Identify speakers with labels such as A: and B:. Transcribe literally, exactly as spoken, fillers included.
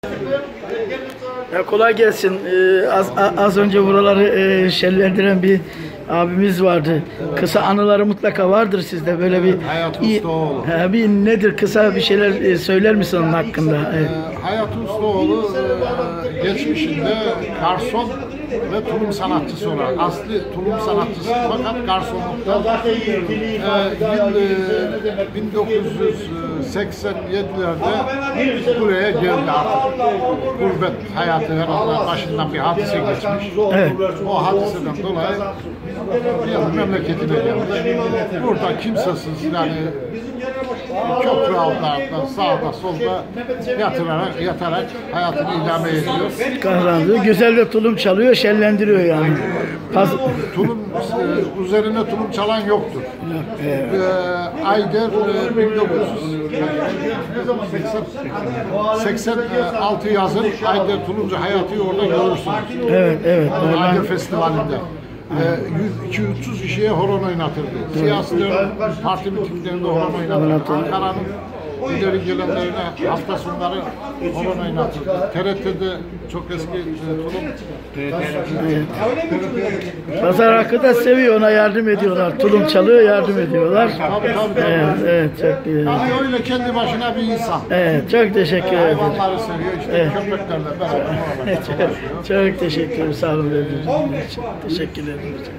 A: Ya kolay gelsin. Ee, az, az önce buraları e, şenlendiren bir abimiz vardı. Kısa anıları mutlaka vardır sizde. Böyle bir
B: Hayat
A: iyi,
B: Ustaoğlu.
A: he, bir nedir? Kısa bir şeyler e, söyler misin onun hakkında? Evet.
B: Ee, Hayat Ustaoğlu e, geçmişinde garson ve tulum sanatçısı olarak, asli tulum sanatçısı fakat garsonlukta e, yıl e, bin dokuz yüz seksen yedilerde buraya geldi artık. Gurbet hayatı herhalde başından bir hadise geçmiş.
A: Evet.
B: O hadiseden dolayı bir yıl memleketine geldi. Burada kimsesiz yani köprü altlarında sağda solda yatırarak, yatarak hayatını idame ediyor.
A: Kazandı. Güzel de tulum çalıyor, şenlendiriyor yani. Paz
B: Tulum e, üzerine tulum çalan yoktur.
A: Evet.
B: E, Ayder e, bin dokuz yüz seksen altı yazın Ayder Tulumcu Hayatı'yı orada görürsünüz.
A: Evet, evet.
B: Ayder Festivali'nde. iki yüz üç yüz kişiye horon oynatırdı. Siyasilerin parti mitinglerinde horon oynatırdı. Ankara'nın ileri gelenlerine hafta sonları horon oynatırdı. T R T'de çok eski tulum.
A: Pazar hakkı da seviyor, ona yardım ediyorlar. Tulum çalıyor, yardım ediyorlar.
B: Tabii tabii.
A: Evet, evet, çok iyi.
B: Yani öyle kendi başına bir insan.
A: Evet, çok teşekkür ederim.
B: Hayvanları seviyor, işte
A: Evet.
B: köpeklerle beraber.
A: çok, çok teşekkür ederim. Sağ olun. Teşekkür ederim.